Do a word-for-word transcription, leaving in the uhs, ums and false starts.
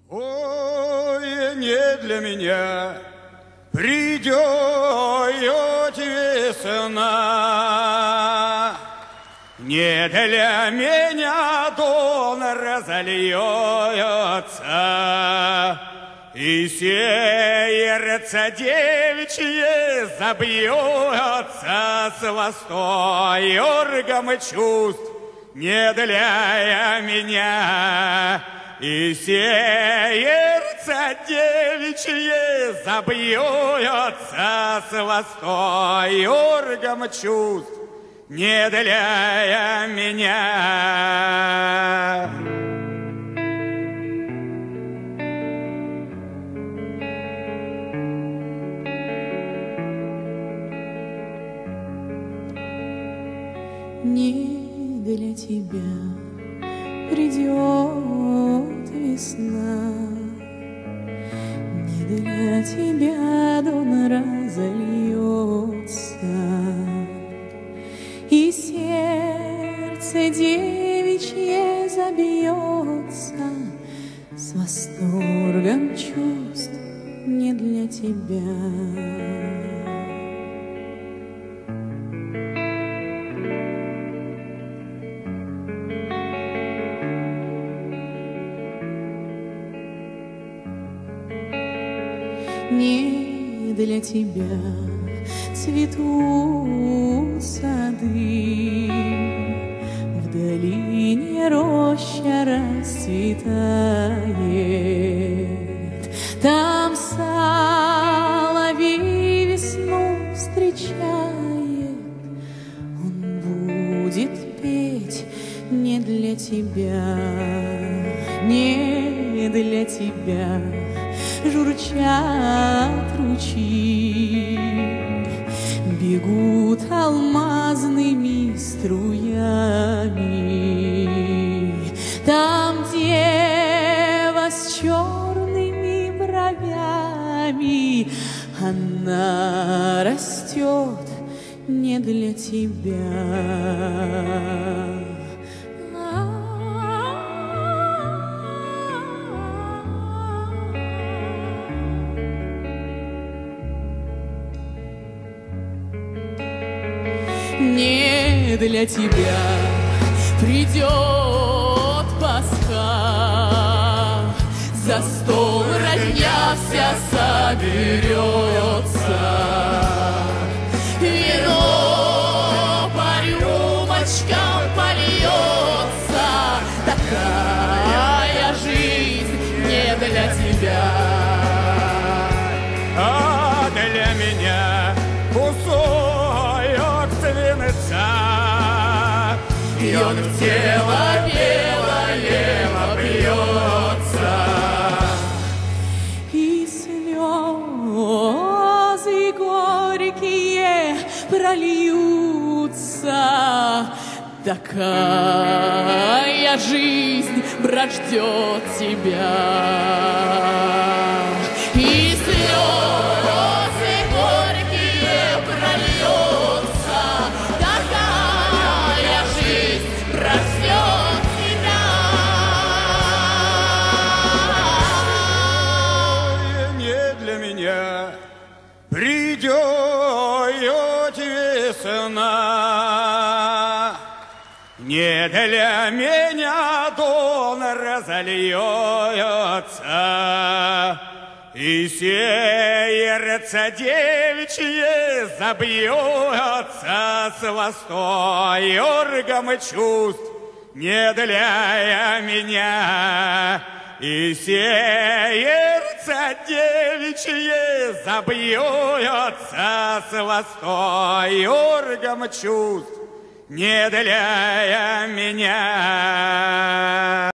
Ой, не для меня придет весна, не для меня дон разольется, и сердце девичье забьется с восторгом чувств не для меня. И сердце девичье забьется с восторгом чувств не для меня. Не для тебя придет весна, не для тебя дон разольется, и сердце девичье забьется с восторгом чувств не для тебя. Не для тебя цветут сады, в долине роща расцветает, там соловей весну встречает, он будет петь не для тебя, не для тебя. Журчат ручьи, бегут алмазными струями. Там дева с черными бровями, она растет не для тебя. Не для тебя придет Пасха, за стол родня вся соберется, вино по рюмочкам польется. Такая жизнь не для тебя, а для меня кусок свинца, и он в тело белое вопьется, и слезы горькие прольются. Такая жизнь, брат, ждет тебя. И слезы горькие прольются, такая жизнь прождет тебя. Не для меня придет весна, не для меня дон разольется, и сердце девичье забьется с восторгом чувств не для меня. И сердце девичье забьется с восторгом чувств не для меня.